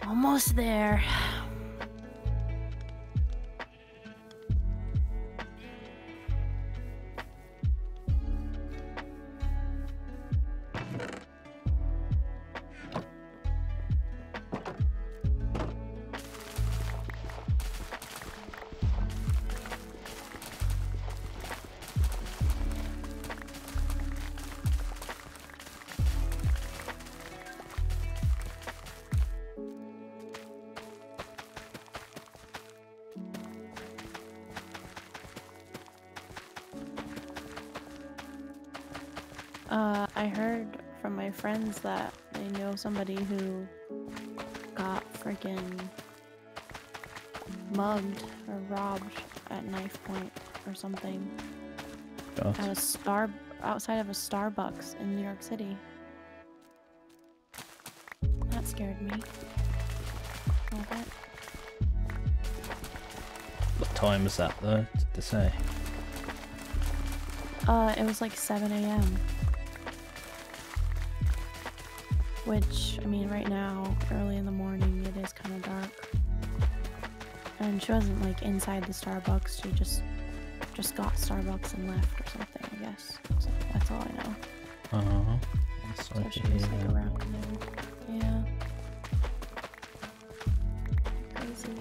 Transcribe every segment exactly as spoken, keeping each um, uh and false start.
Almost there. Uh, I heard from my friends that they know somebody who got freaking mugged or robbed at knife point or something. God. At a star outside of a Starbucks in New York City. That scared me. A little bit. What time was that though? Did they say? Uh, it was like seven A M Which, I mean, right now, early in the morning, it is kind of dark. And she wasn't like inside the Starbucks. She just just got Starbucks and left or something, I guess. So that's all I know. Uh-huh. That's So what she you was hear. like around there. Yeah. Crazy.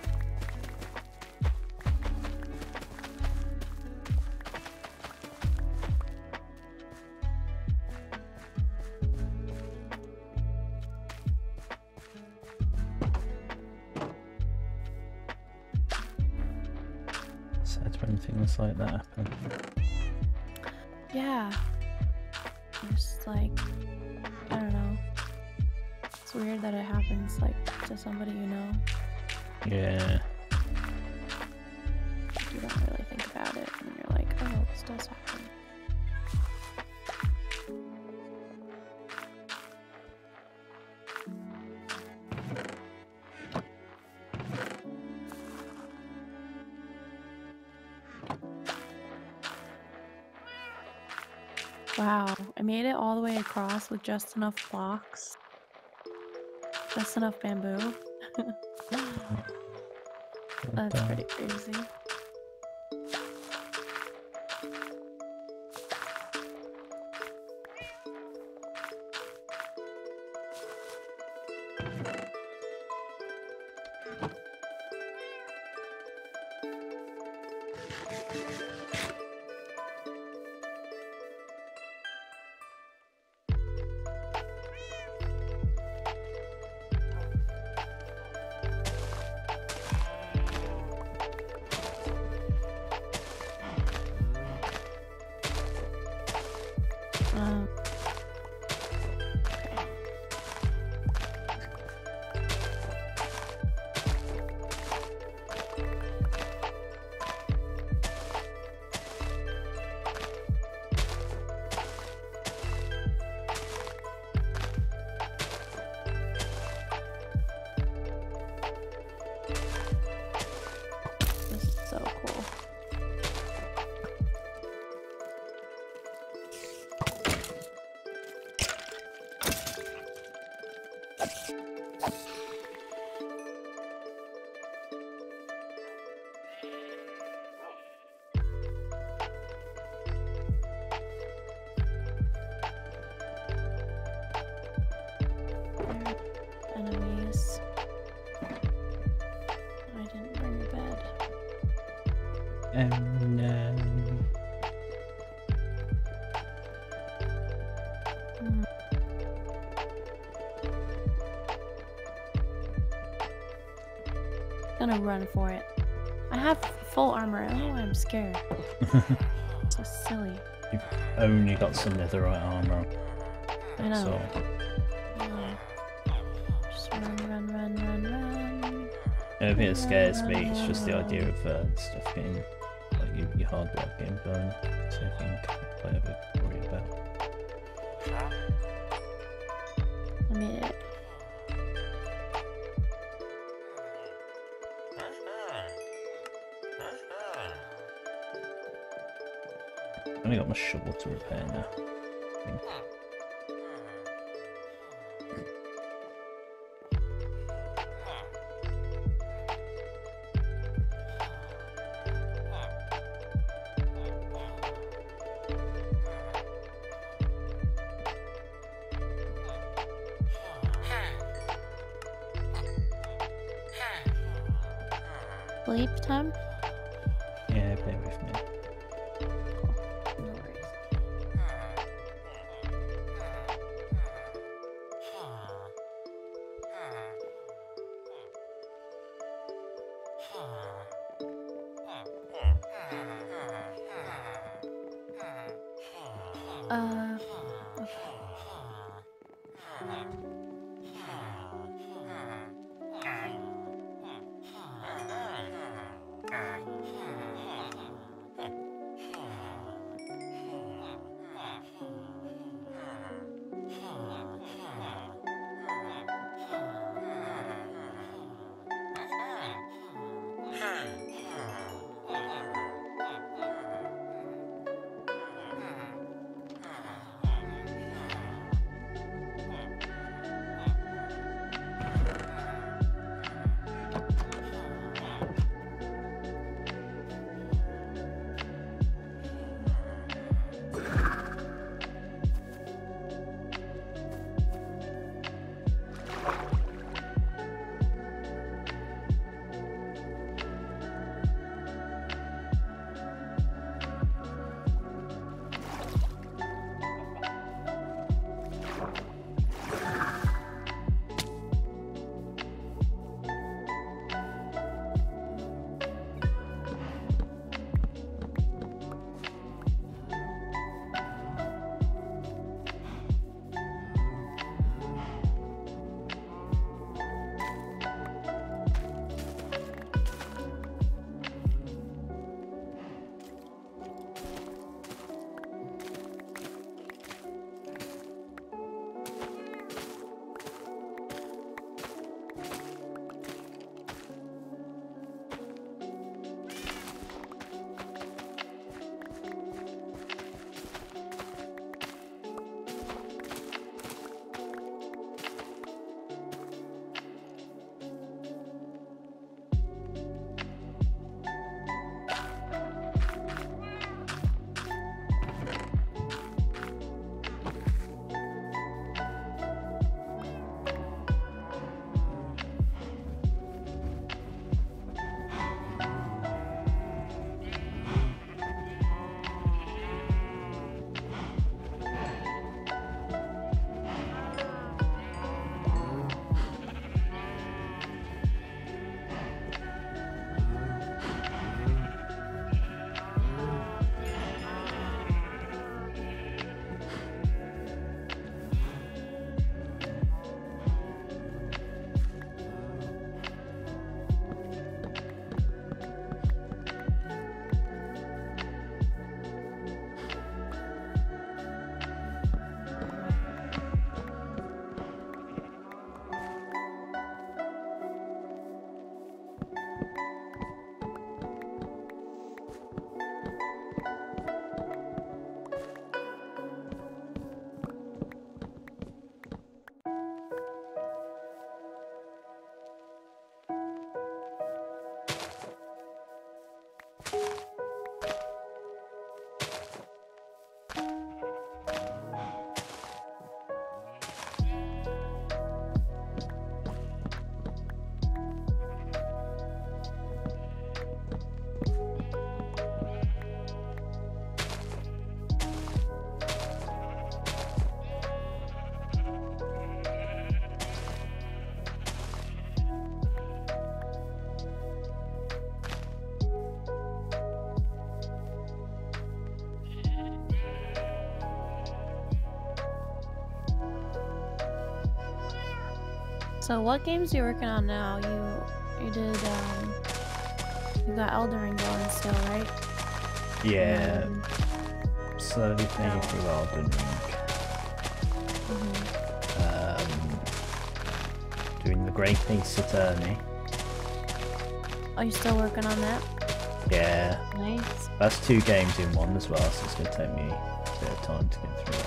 Sad when things like that happen. Yeah. Just like, I don't know. It's weird that it happens like to somebody you know. Yeah. You don't really think about it and you're like, oh, this does happen. Wow, I made it all the way across with just enough blocks. Just enough bamboo. That's Well pretty crazy. Um, okay. This is so cool. Enemies. I didn't bring a bed. Oh no. Hmm. Gonna run for it. I have full armor. I don't know why I'm scared. So silly. You've only got some netherite armor. I know. So Yeah. Just run, run, run, run, run. the only thing that scares me is just the idea of uh, stuff getting, like your, your hard work getting burned. So I think whatever to worry about. I made it. I've only got my shovel to repair now. I think. sleep, Tim? Yeah, bear with me. No worries. Uh, okay. So what games are you working on now? You you did um you got Elden Ring going still, right? Yeah. Um, Slowly playing oh. through Elden Ring. Mm-hmm. Um, doing the Great Ace Attorney. Are you still working on that? Yeah. Nice. That's two games in one as well, so it's going to take me a bit of time to get through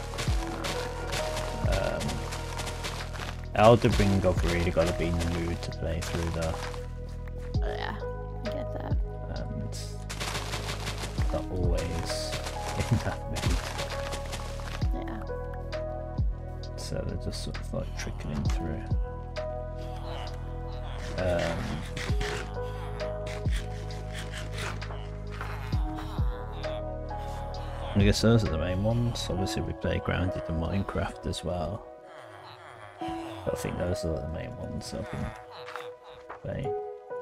that. Um, Elden Ring, I've really got to be in the mood to play through that. Yeah, I get that. And not always in that mood. Yeah. So they're just sort of like trickling through. Um, I guess those are the main ones. Obviously we play Grounded and Minecraft as well. But I think those are the main ones I've been playing.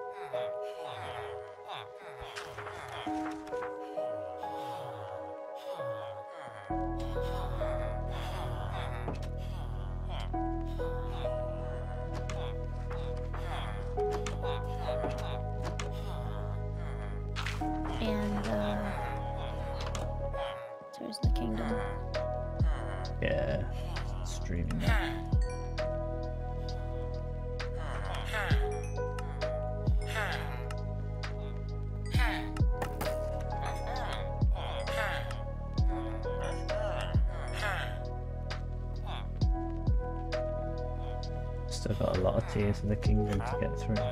And uh, there's the kingdom. Yeah, streaming that. Still got a lot of Tears of the Kingdom to get through.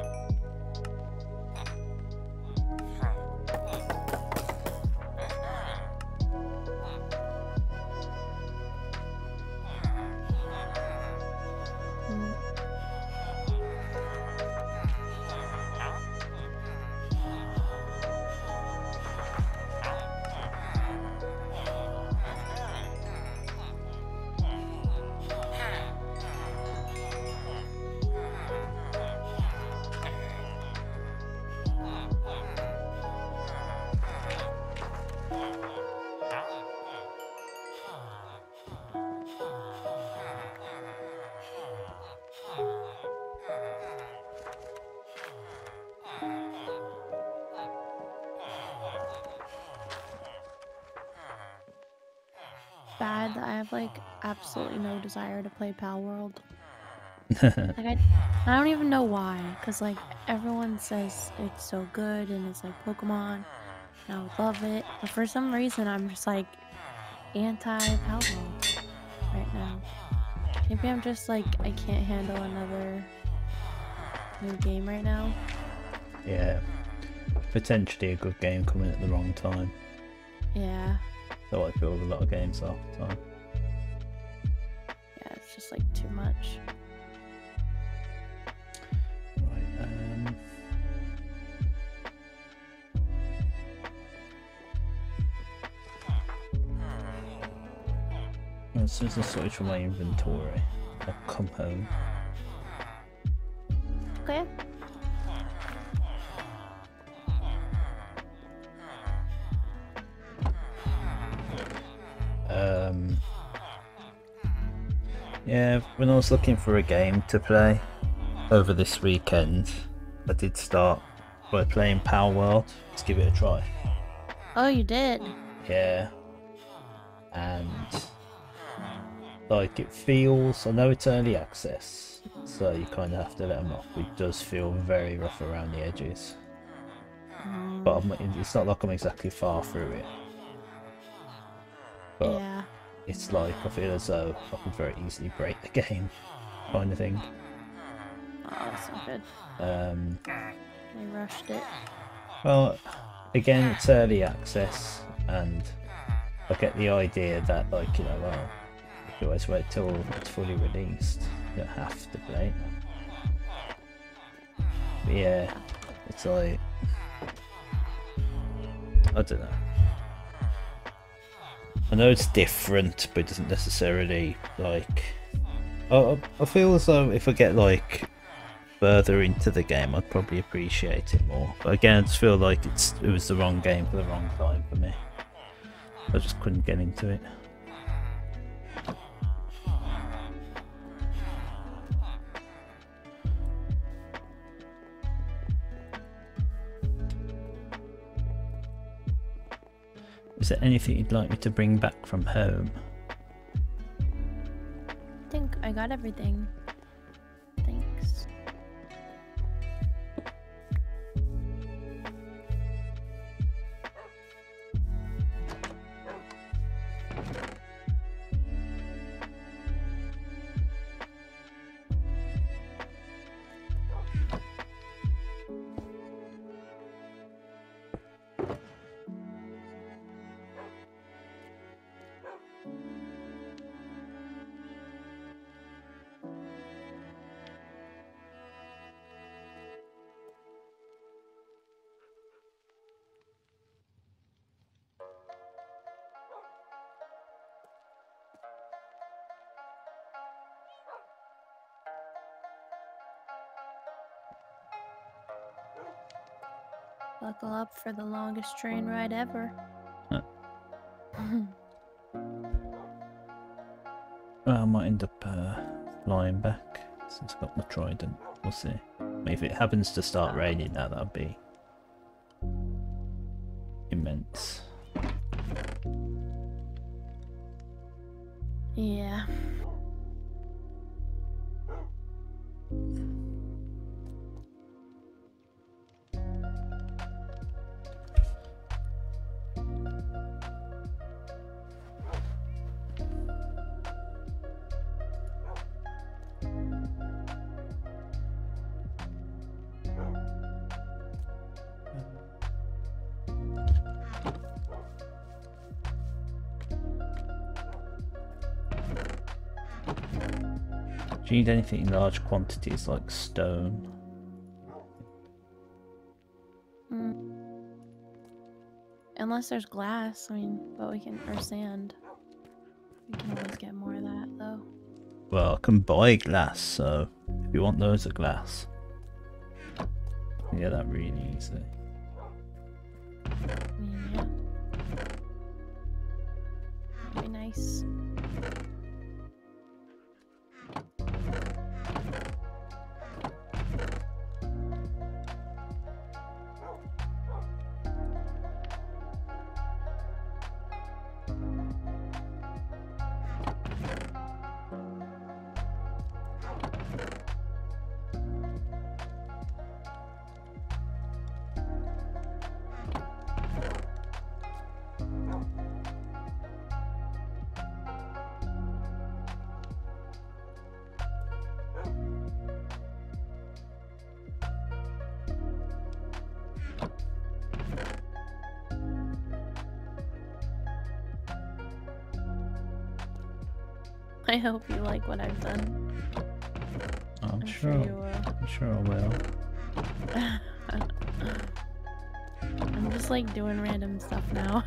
Bad that I have like absolutely no desire to play Pal World. Like I, I don't even know why, cause like everyone says it's so good and it's like Pokemon, and I would love it. But for some reason, I'm just like anti Pal World right now. Maybe I'm just like I can't handle another new game right now. Yeah, potentially a good game coming at the wrong time. Yeah. So I feel with a lot of games half the time. Yeah, it's just like too much. Right, um... as soon as I switch from my inventory, I'll come home. Okay. Um, yeah, when I was looking for a game to play over this weekend, I did start by playing Pal World. Let's give it a try. Oh, you did? Yeah. And like it feels, I know it's early access, so you kind of have to let them off. It does feel very rough around the edges. Um, But I'm, it's not like I'm exactly far through it. But yeah. it's like I feel as though I could very easily break the game, kind of thing. Oh, that's not good. Um, They rushed it. well, again, it's early access, and I get the idea that, like, you know, well, you always wait till it's fully released. You don't have to play it. But yeah, it's like, I don't know. I know it's different, but it doesn't necessarily, like... I, I feel as though if I get, like, further into the game, I'd probably appreciate it more. But again, I just feel like it's it was the wrong game for the wrong time for me. I just couldn't get into it. Is there anything you'd like me to bring back from home? I think I got everything. Thanks. Buckle up for the longest train ride ever. Huh. Well, I might end up uh, flying back since I've got my trident. We'll see. If it happens to start raining now, that'd be immense. Yeah. Do you need anything in large quantities like stone? Mm. Unless there's glass, I mean, but we can, or sand. We can always get more of that, though. Well, I can buy glass, so if you want loads of glass, yeah, that really easily. I mean, yeah. That'd be nice. I hope you like what I've done. I'm, I'm sure. sure you will. I'm sure I will. I'm just like doing random stuff now.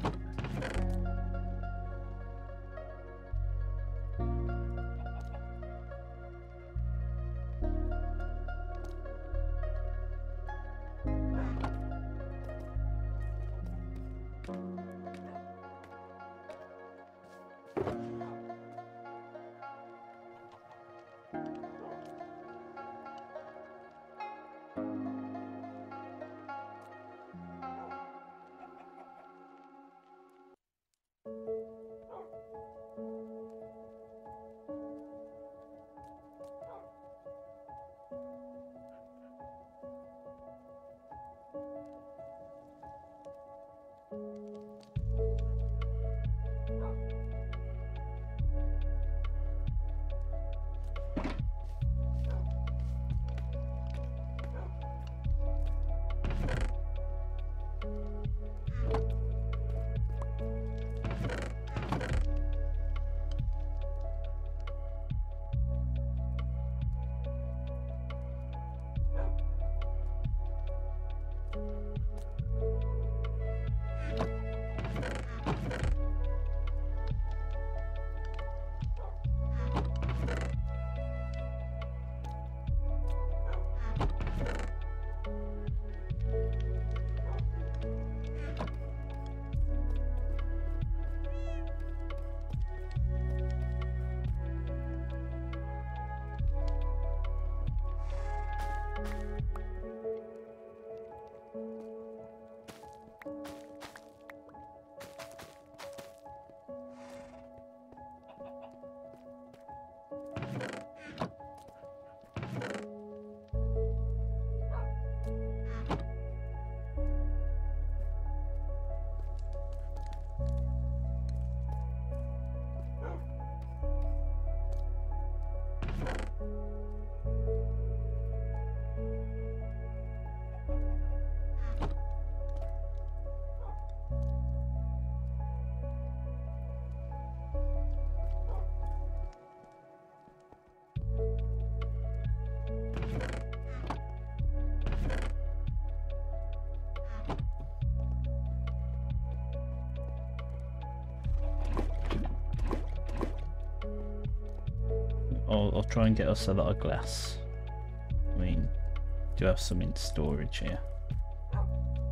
I'll, I'll try and get us a lot of glass. I mean, do have some in storage here.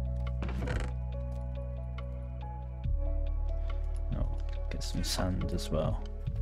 get some sand as well.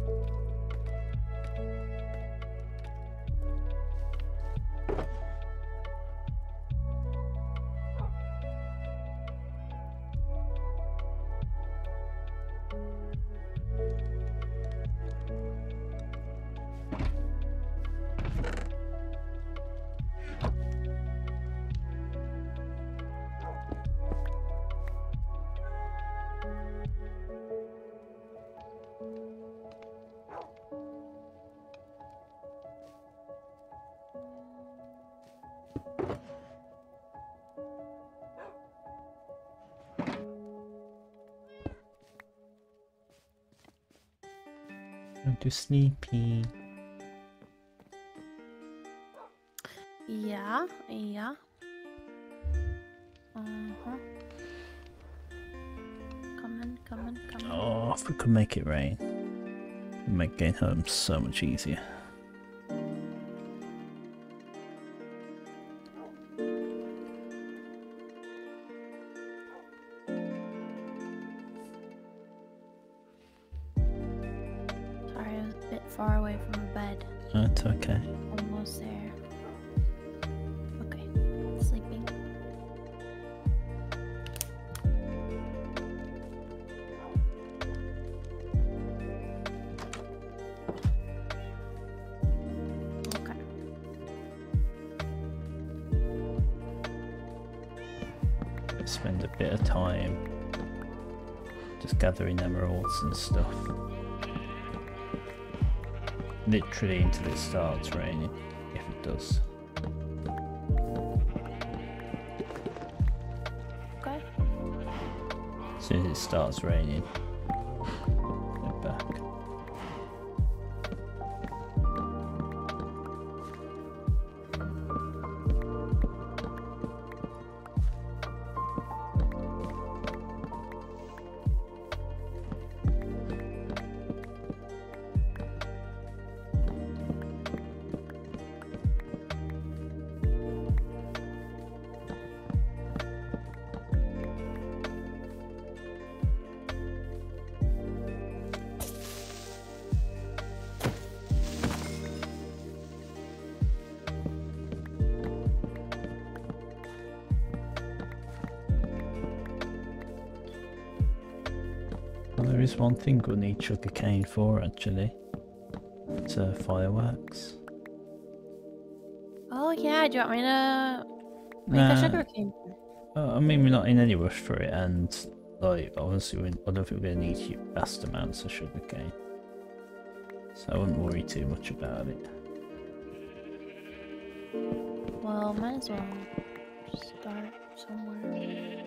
I'm too sleepy. Yeah, yeah. Uh-huh. Come in, come in, come in. Oh, if we could make it rain, it'd make getting home so much easier. Sorry, I was a bit far away from the bed. That's okay. Almost there. Okay, sleeping. Okay. Spend a bit of time just gathering emeralds and stuff. Literally until it starts raining, if it does. Okay. As soon as it starts raining, go back. Well, there is one thing we'll need sugarcane for actually. It's uh, fireworks. Oh yeah, do you want me to make Nah. a sugar cane? Uh, I mean, we're not in any rush for it, and like obviously, we, I don't think we're gonna need vast amounts of sugarcane, so I wouldn't worry too much about it. Well, might as well start somewhere.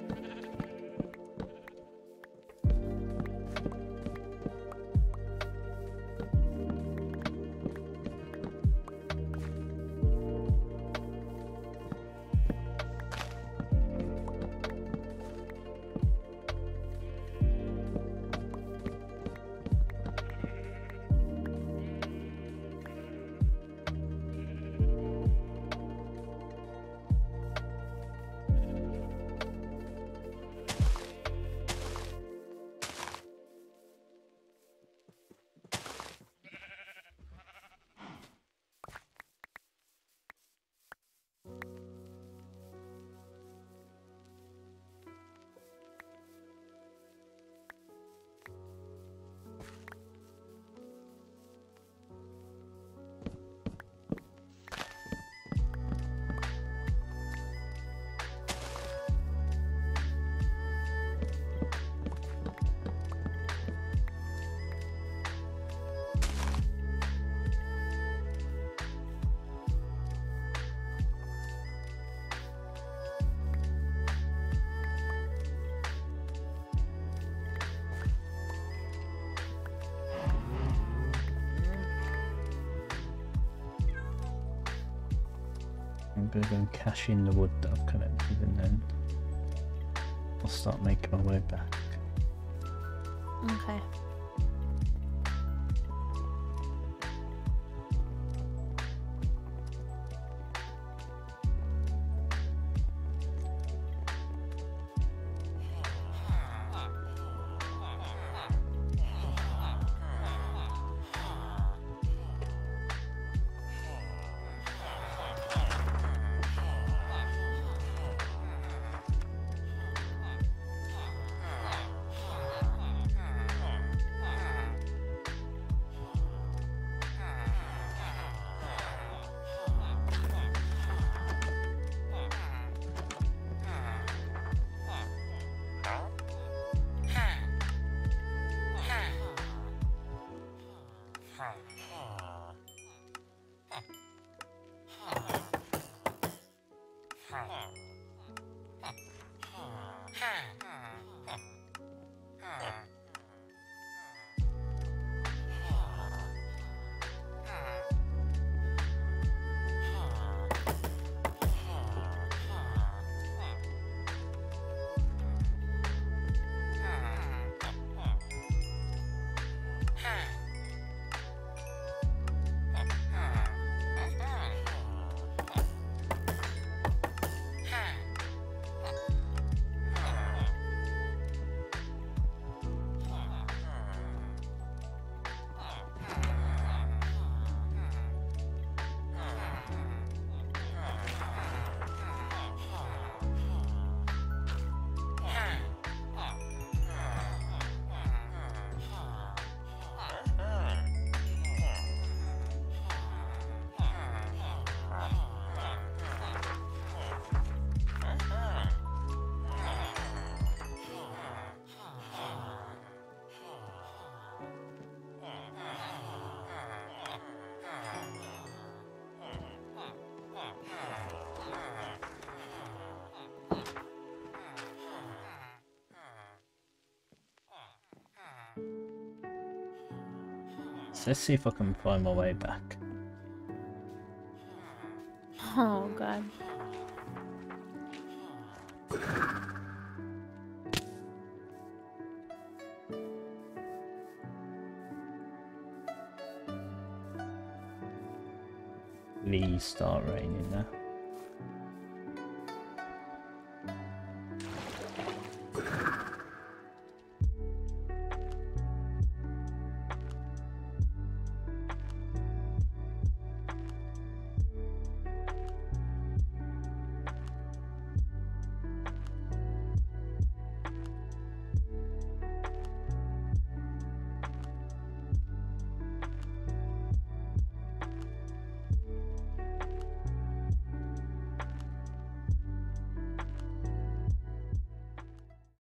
I'm gonna go and cash in the wood that I've collected, and then I'll start making my way back. Okay. So let's see if I can find my way back. Oh god. Please start raining now.